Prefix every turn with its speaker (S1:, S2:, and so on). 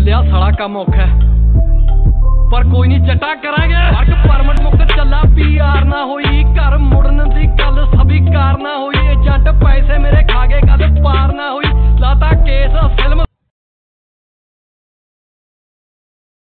S1: लिया साला काम औखा है, पर कोई नहीं चटा करा